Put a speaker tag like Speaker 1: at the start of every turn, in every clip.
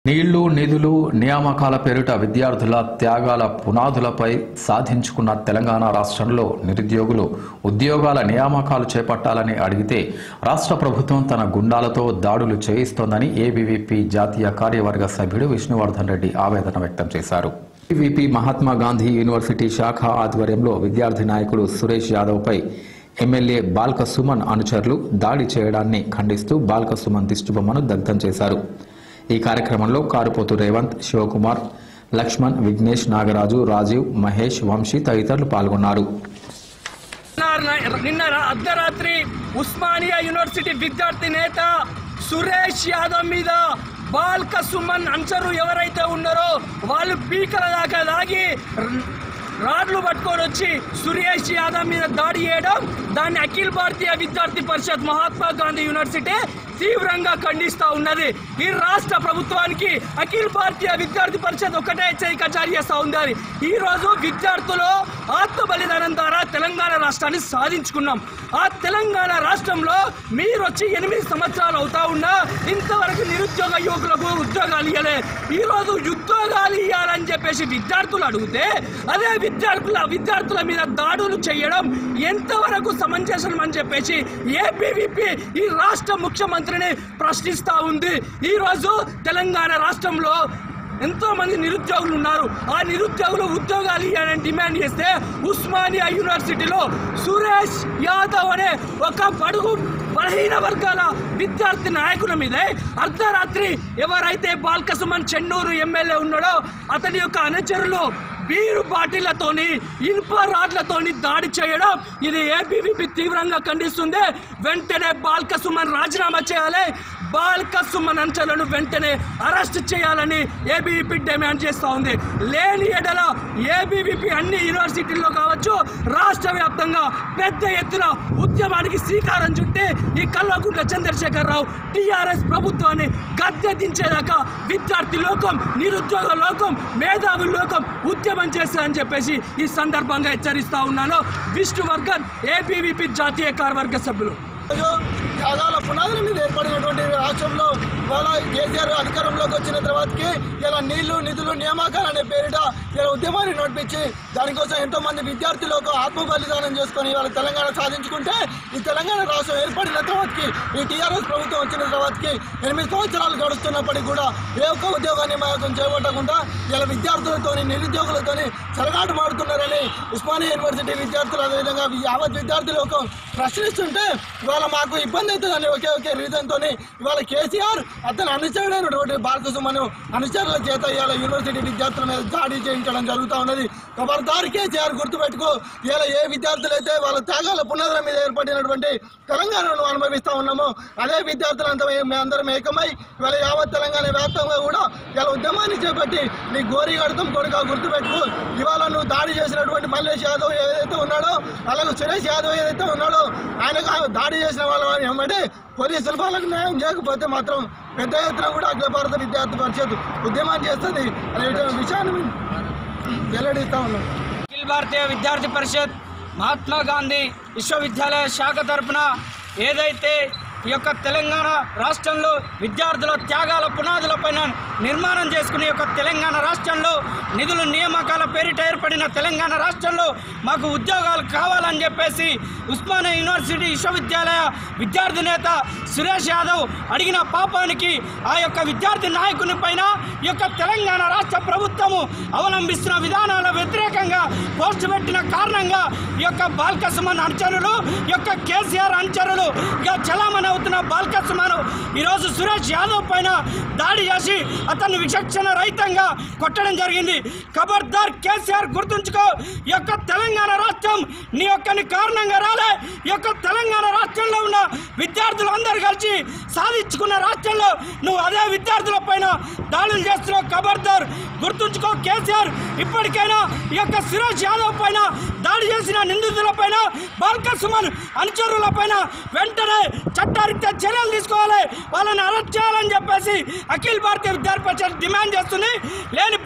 Speaker 1: నీళ్లు నిధులు నియామకాల పేరిట విద్యార్థుల త్యాగాల పునాదులపై సాధించుకున్న తెలంగాణ రాష్ట్రంలో నిరుద్యోగులు ఉద్యోగాల నియామకాలు చేపట్టాలని అడిగితే రాష్ట్ర ప్రభుత్వం తన గుండాలతో దాడులు చేయిస్తోందని ఏబీవీపీ జాతీయ కార్యవర్గ సభ్యుడు విష్ణువర్ధన్ రెడ్డి ఆవేదన వ్యక్తం చేశారు. ఏబీవీపీ మహాత్మా గాంధీ యూనివర్సిటీ శాఖ ఆధ్వర్యంలో విద్యార్థి నాయకుడు సురేష్ యాదవ్పై ఎమ్మెల్యే బాల్క సుమన్ అనుచరులు దాడి చేయడాన్ని ఖండిస్తూ బాల్క సుమన్ దిష్టిబొమ్మను దగ్ధం చేశారు. ఈ కార్యక్రమంలో కారుపోతు రేవంత్, శివకుమార్, లక్ష్మణ్, విఘ్నేష్, నాగరాజు, రాజీవ్, మహేష్, వంశీ తదితరులు పాల్గొన్నారు.
Speaker 2: నిన్న అర్ధరాత్రి ఉస్మానియా యూనివర్సిటీ విద్యార్థి నేత సురేష్ యాదవ్ మీద బాల్క సుమన్ అంచరు ఎవరైతే ఉన్నారో వాళ్ళు పీకల దాకా లాగి రాడ్లు పట్టుకొని వచ్చి సురేష్ యాదవ్ మీద దాడి చేయడం, దాన్ని అఖిల భారతీయ విద్యార్థి పరిషత్ మహాత్మా గాంధీ యూనివర్సిటీ తీవ్రంగా ఖండిస్తూ ఉన్నది. ఈ రాష్ట్ర ప్రభుత్వానికి అఖిల భారతీయ విద్యార్థి పరిషత్ ఒకటే హెచ్చరిక జారీ చేస్తూ ఉంది. ఈ రోజు విద్యార్థులు ఆత్మ బలిదానం ద్వారా తెలంగాణ రాష్ట్రాన్ని సాధించుకున్నాం. ఆ తెలంగాణ రాష్ట్రంలో మీరు వచ్చి 8 సంవత్సరాలు అవుతా ఉన్నా ఇంతవరకు నిరుద్యోగ యువకులకు ఉద్యోగాలు ఇవ్వలే. ఈ రోజు ఉద్యోగాలు ఇవ్వాలని చెప్పేసి విద్యార్థులు అడిగితే అదే విద్యార్థుల మీద దాడులు చేయడం ఎంతవరకు సమంజసం అని చెప్పేసి ఏబీవీపీ ఈ రాష్ట్ర ముఖ్యమంత్రిని ప్రశ్నిస్తూ ఉంది. ఈ రోజు తెలంగాణ రాష్ట్రంలో ఎంతో మంది నిరుద్యోగులు ఉన్నారు. ఆ నిరుద్యోగులు ఉద్యోగాలు ఇవ్వాలని డిమాండ్ చేస్తే ఉస్మానియా యూనివర్సిటీలో సురేష్ యాదవ్ అనే ఒక బడుగు బలహీన వర్గాల విద్యార్థి నాయకుల మీదే అర్ధరాత్రి ఎవరైతే బాల్క సుమన్ చెన్నూరు ఎమ్మెల్యే ఉన్నాడో అతని యొక్క అనుచరులు బీరు బాటిళ్లతోని, ఇనుప రాడ్లతోని దాడి చేయడం ఇది ఏబీవీపీ తీవ్రంగా ఖండిస్తుంది. వెంటనే బాల్క సుమన్ రాజీనామా చేయాలి. బాల్క సుమన్ అంచలను వెంటనే అరెస్ట్ చేయాలని ఏబీవీపీ డిమాండ్ చేస్తూ ఉంది. లేని ఎడల ఏబీవీపీ అన్ని యూనివర్సిటీల్లో కావచ్చు రాష్ట్ర వ్యాప్తంగా పెద్ద ఎత్తున ఉద్యమానికి శ్రీకారం చుట్టి ఈ కల్వకుంట్ల చంద్రశేఖరరావు టీఆర్ఎస్ ప్రభుత్వాన్ని గద్దె దించేదాకా విద్యార్థి లోకం, నిరుద్యోగ లోకం, మేధావి లోకం ఉద్యమం చేస్తారని చెప్పేసి ఈ సందర్భంగా హెచ్చరిస్తా ఉన్నాను. విష్ణువర్ధన్, ఏబీవీపీ జాతీయ కార్యవర్గ సభ్యులు.
Speaker 3: త్యాగాల పునాదుల మీద ఏర్పడినటువంటి రాష్ట్రంలో వాళ్ళ కేసీఆర్ అధికారంలోకి వచ్చిన తర్వాతకి ఇలా నీళ్లు నిధులు నియామకాలు అనే పేరిట ఇలా ఉద్యమాన్ని నడిపించి దానికోసం ఎంతో మంది విద్యార్థులకు ఆత్మ బలిదానం చేసుకొని వాళ్ళ తెలంగాణ సాధించుకుంటే ఈ తెలంగాణ రాష్ట్రం ఏర్పడిన తర్వాతకి ఈ టీఆర్ఎస్ ప్రభుత్వం వచ్చిన తర్వాతకి 8 సంవత్సరాలు గడుస్తున్నప్పటికీ కూడా ఏ ఒక్క ఉద్యోగాన్ని నియామకం చేపట్టకుండా ఇలా విద్యార్థులతోని నిరుద్యోగులతోని చెలగాటు మాడుతున్నారని ఉస్మానియా యూనివర్సిటీ విద్యార్థులు అదేవిధంగా యావత్ విద్యార్థులకు ప్రశ్నిస్తుంటే ఇవాళ మాకు ఇబ్బంది అవుతుందని ఒకే రీజన్తో ఇవాళ కేసీఆర్ అతను అనుచరుడైనటువంటి బాల్క సుమన్ అనుచరుల చేత ఇవాళ యూనివర్సిటీ విద్యార్థుల మీద దాడి చేయించడం జరుగుతూ ఉన్నది. ఖబర్దార్ కేసీఆర్ గుర్తుపెట్టుకో, ఇలా ఏ విద్యార్థులైతే వాళ్ళ త్యాగాల పునాదుల మీద ఏర్పడినటువంటి తెలంగాణను అనుభవిస్తూ ఉన్నామో అదే విద్యార్థులంతా మేమందరం ఏకమై ఇవాళ యావత్ తెలంగాణ వ్యాప్తంగా కూడా ఇలా ఉద్యమాన్ని చేపట్టి నీ గోరీ కడతాం కొడుక గుర్తుపెట్టుకో. ఇవాళ నువ్వు దాడి చేసినటువంటి మల్లేష్ యాదవ్ ఏదైతే ఉన్నాడో అలాగే సురేష్ యాదవ్ ఏదైతే ఉన్నాడో ఆయనకు దాడి చేసిన వాళ్ళ ఏమంటే పోలీసులు వాళ్ళకు న్యాయం చేయకపోతే మాత్రం పెద్ద ఎత్తున కూడా అఖిల భారత విద్యార్థి పరిషత్ ఉద్యమం చేస్తుంది అనే విషయాన్ని వెల్లడిస్తా ఉన్నాం.
Speaker 2: అఖిల భారతీయ విద్యార్థి పరిషత్ మహాత్మా గాంధీ విశ్వవిద్యాలయ శాఖ తరఫున ఏదైతే ఈ యొక్క తెలంగాణ రాష్ట్రంలో విద్యార్థుల త్యాగాల పునాదులపైన నిర్మాణం చేసుకునే యొక్క తెలంగాణ రాష్ట్రంలో నిధులు నియామకాల పేరిట ఏర్పడిన తెలంగాణ రాష్ట్రంలో మాకు ఉద్యోగాలు కావాలని చెప్పేసి ఉస్మానియా యూనివర్సిటీ విశ్వవిద్యాలయ విద్యార్థి నేత సురేష్ యాదవ్ అడిగిన పాపానికి ఆ యొక్క విద్యార్థి నాయకుని పైన ఈ యొక్క తెలంగాణ రాష్ట్ర ప్రభుత్వము అవలంబిస్తున్న విధానాల వ్యతిరేకంగా పోస్టు పెట్టిన కారణంగా ఈ యొక్క బాల్క సుమన్ అనుచరులు, ఈ యొక్క కేసీఆర్ అనుచరులు ఇక చలామణి అవుతున్న బాల్క సుమన్ ఈరోజు సురేష్ యాదవ్ పైన దాడి చేసి అతన్ని విచక్షణ రహితంగా కొట్టడం జరిగింది. ఖబర్దార్ కేసీఆర్ గుర్తుంచుకో, ఈ యొక్క తెలంగాణ రాష్ట్రం నీ యొక్క కారణంగా రాలే. ఈ యొక్క తెలంగాణ రాష్ట్రంలో ఉన్న విద్యార్థులందరూ కలిసి సాధించుకున్న రాష్ట్రంలో నువ్వు అదే విద్యార్థుల పైన దాడులు చేస్తున్నావు. ఖబర్దార్ గుర్తుంచుకో కేసీఆర్. ఇప్పటికైనా ఈ యొక్క సురేష్ యాదవ్ పైన దాడి చేసిన నిందితుల పైన, బాల్క సుమన్ అనుచరుల పైన వెంటనే చట్టారీత్యా చర్యలు తీసుకోవాలి, వాళ్ళని అరెస్ట్ చేయాలని చెప్పేసి అఖిల భారతీయ విద్యార్థి పరిషత్ డిమాండ్ చేస్తుంది. లేని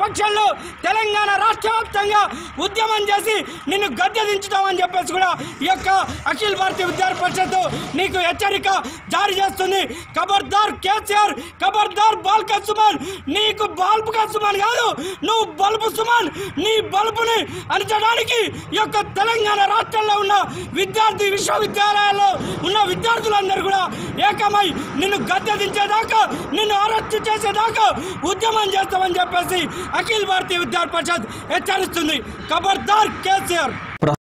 Speaker 2: పక్షంలో తెలంగాణ రాష్ట్ర వ్యాప్తంగా ఉద్యమం చేసి నిన్ను గద్దె దించుతామని చెప్పేసి కూడా ఈ యొక్క అఖిల భారతీయ విద్యార్థి పరిషత్ నీకు హెచ్చరిక జారీ చేస్తుంది. ఖబర్దార్ కేసీఆర్, ఖబర్దార్ బాల్క సుమన్, నీకు బాల్పుక సుమన్ కాదు, నువ్వు బల్బు సుమన్. నీ బల్బుని అణచడానికి ఈ యొక్క తెలంగాణ రాష్ట్రంలో ఉన్న విద్యార్థి విశ్వవిద్యాలయాల్లో ఉన్న విద్యార్థులందరూ కూడా ఏకమై నిన్ను గద్దె దించేదాకా, నిన్ను అరెస్ట్ చేసేదాకా ఉద్యమం చేస్తామని చెప్పేసి అఖిల భారతీయ విద్యార్థి పరిషత్ హెచ్చరిస్తుంది. ఖబర్దార్ కేసీఆర్.